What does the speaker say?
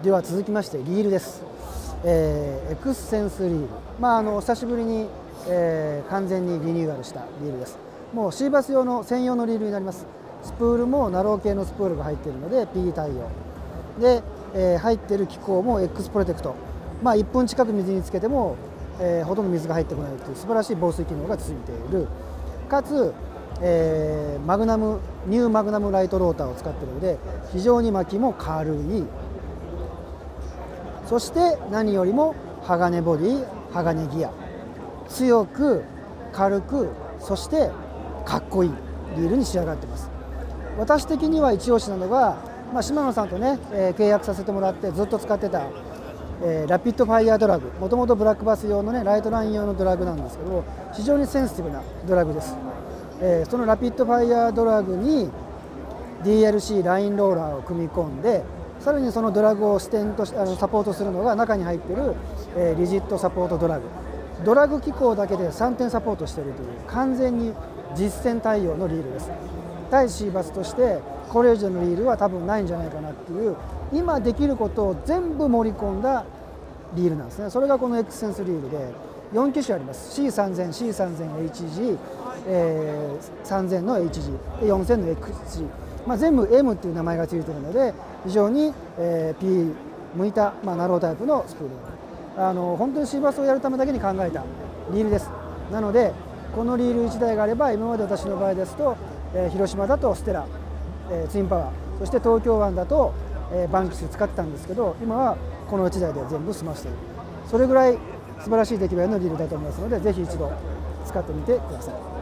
では続きましてリールです。エクスセンスリール、久しぶりに、完全にリニューアルしたリールです。もうシーバス用の専用のリールになります。スプールもナロー系のスプールが入っているので P 対応で、入っている機構も X プロテクト、1分近く水につけても、ほとんど水が入ってこないという素晴らしい防水機能がついている。かつ、ニューマグナムライトローターを使っているので非常に巻きも軽い。そして何よりも鋼ボディ、鋼ギア、強く軽く、そしてかっこいいリールに仕上がっています。私的には一押しなのが、島野さんとね、契約させてもらってずっと使ってた、ラピッドファイヤードラグ、もともとブラックバス用のねライトライン用のドラグなんですけど、非常にセンシティブなドラグです。そのラピッドファイヤードラグに DLC ラインローラーを組み込んで、さらにそのドラグを支点としてサポートするのが中に入っている、リジットサポートドラグ、ドラグ機構だけで3点サポートしているという完全に実践対応のリールです。対シーバスとしてこれ以上のリールは多分ないんじゃないかなっていう、今できることを全部盛り込んだリールなんですね。それがこのエクスセンスリールで4機種あります。 C3000、C3000HG、3000の HG、4000の XG、全部 M っていう名前がついているので非常に、P 向いた、ナロータイプのスプール、本当にシーバスをやるためだけに考えたリールです。なのでこのリール1台があれば、今まで私の場合ですと、広島だとステラ、ツインパワー、そして東京湾だと、バンキス使ってたんですけど、今はこの1台で全部済ましている。それぐらい素晴らしい出来栄えのリールだと思いますので、ぜひ一度使ってみてください。